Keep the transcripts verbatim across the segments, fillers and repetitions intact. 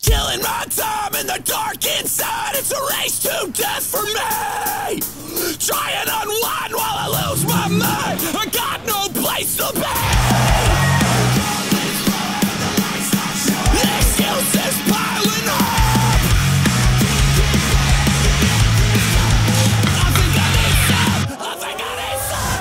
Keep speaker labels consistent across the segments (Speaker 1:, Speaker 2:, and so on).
Speaker 1: killing my time in the dark inside. It's a race to death for me. Try and unwind while I lose my mind. I got no place to be. Excuses piling up. I think I need some. I think I need some.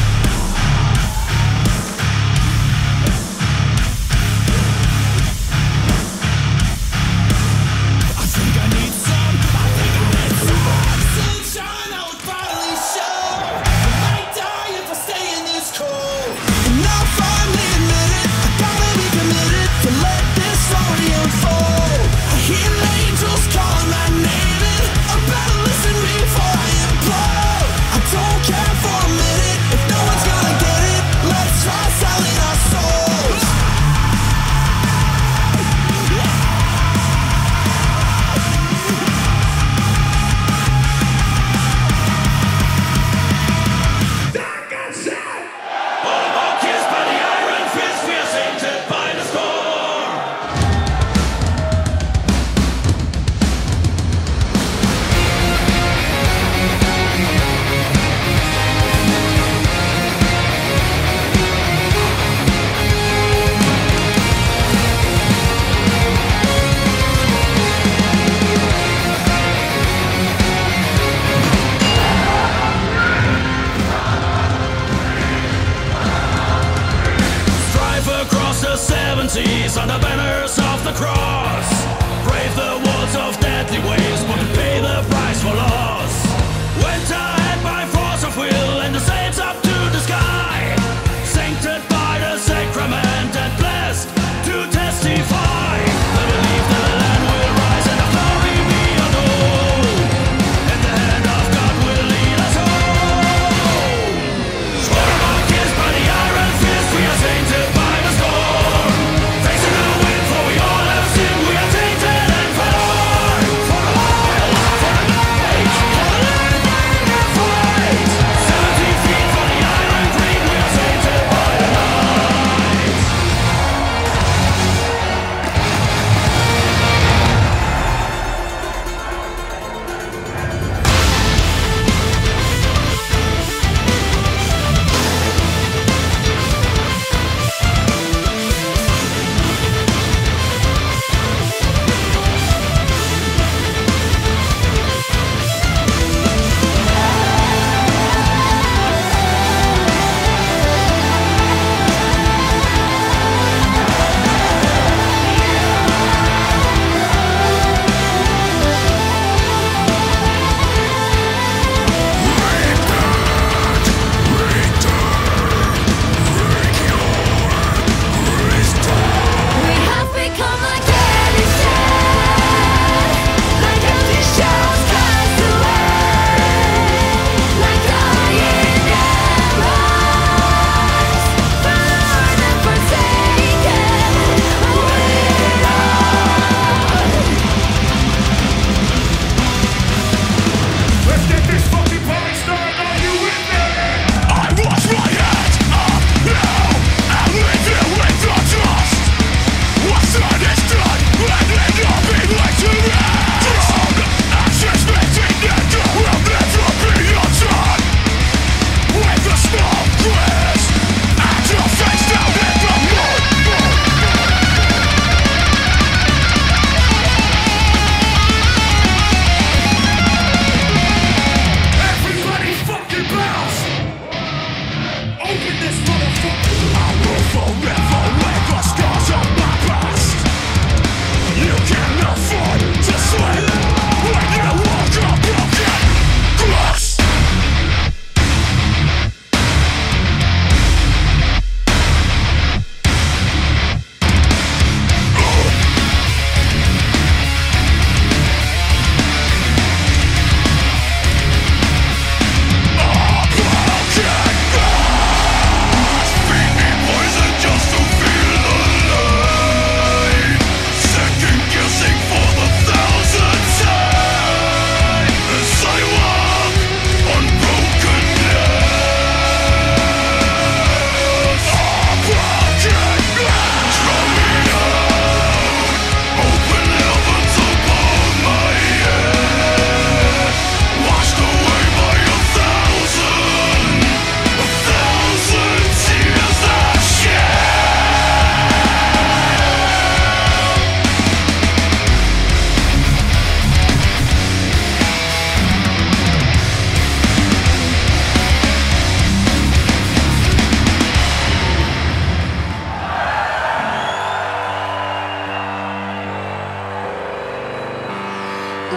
Speaker 1: I think I need some. I think I need some. Sunshine, I would finally show. I might die if I stay in this cold. And I'll finally admit it. I gotta be committed to let this story unfold. I hear angels calling my name and I better listen before I implode. I don't care for a minute if no one's gonna get it. Let's try selling our souls. Dark and sad. All about kissed by the iron fist, we are sainted by the storm. Strive across the seven seas under banners of the cross. Brave the walls of deadly waves, but to pay the price for loss. Went ahead by force of will and the sails up to the sky. Sancted by the sacrament and blessed to testify. The belief that the land will rise and the glory be unknown. And the hand of God will lead us home. All about kissed by the iron fist, we are sainted by the storm. Facing the wind, for we all have sinned.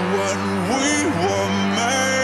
Speaker 2: when we were made.